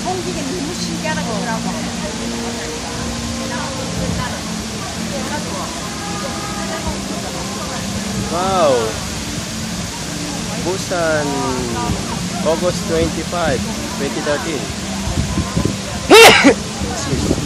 옮기기는 너무 신기하다 그러더라고. Wow. Busan, August 25, 2013. Excuse me.